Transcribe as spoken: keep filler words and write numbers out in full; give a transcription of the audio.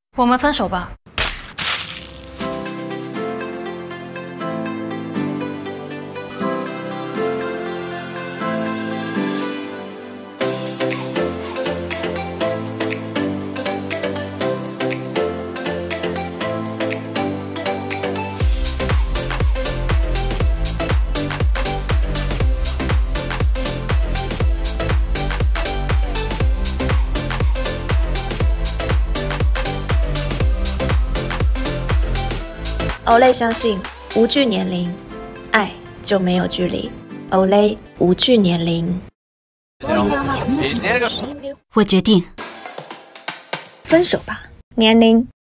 我们分手吧。 Olay 相信无惧年龄，爱就没有距离。Olay 无惧年龄。 我决定分手吧，年龄。